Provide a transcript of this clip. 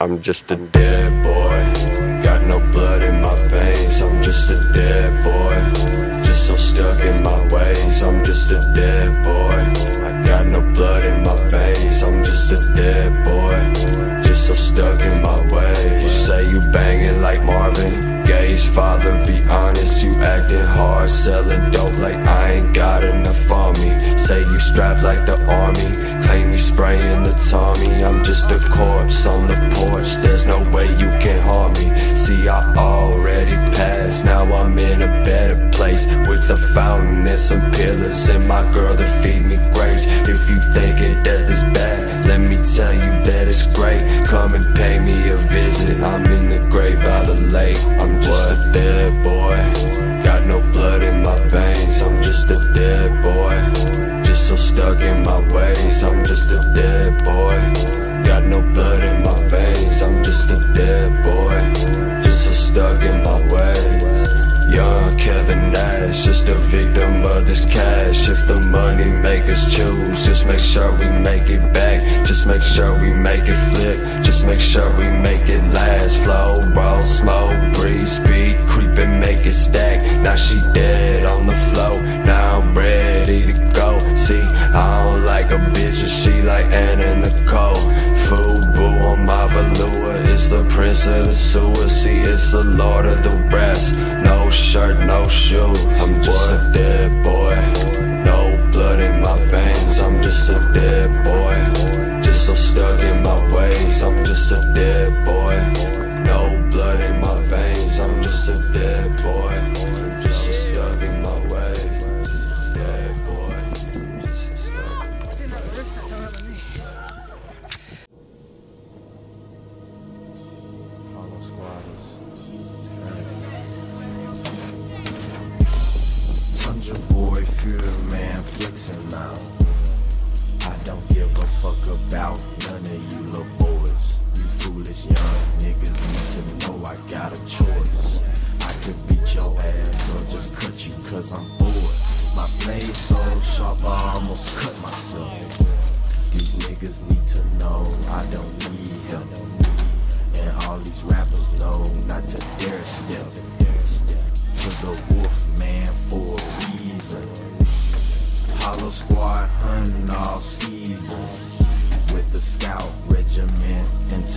I'm just a dead boy, got no blood in my veins. I'm just a dead boy, just so stuck in my ways. I'm just a dead boy, I got no blood in my veins. I'm just a dead boy, just so stuck in my ways. You say you banging like Marvin Gaye's father, be honest, you acting hard, selling dope like I ain't got enough on me. Say you strapped like the army, claim you spraying the Tommy. I'm just a corpse on the porch, there's no way you can harm me. See, I already passed, now I'm in a better place, with a fountain and some pillars and my girl to feed me grapes. If you thinking that it's bad, let me tell you that it's great. Come and pay me a visit, I'm in the grave by the lake. I'm just a dead boy, got no blood in my veins. I'm just a dead boy, just so stuck in my ways. I'm just a dead boy, got no blood in my veins. I'm just a dead boy, just so stuck in my ways. Young Kevin Nash, just a victim of this cash. If the money make us choose, just make sure we make it back. Just make sure we make it flip, just make sure we make it last. Flow, roll, smoke, breathe, speed, creep and make it stack. Now she dead on the floor, now I'm ready to go. See, I don't like a bitch and she like Anna Nicole. Fubu on my velour, it's the prince of the sewer. See, it's the lord of the rest. No shirt, no shoe, I'm just a dead boy, no blood in my veins. I'm just a dead boy, just so stuck in my ways. I'm just a dead boy, no blood in my veins. I'm just a dead boy, just so stuck in my ways. Dead boy, just so stuck. Tundra boy, Fuhrman, flexing now. I don't give a fuck about none of you little boys. You foolish young niggas need to know I got a choice. I could beat your ass or just cut you cause I'm bored. My blade so sharp I almost cut myself. These niggas need to know I don't need help. And all these rappers know not to dare step to the wolf man for a reason. Hollow Squad hunting all season with the scout regiment and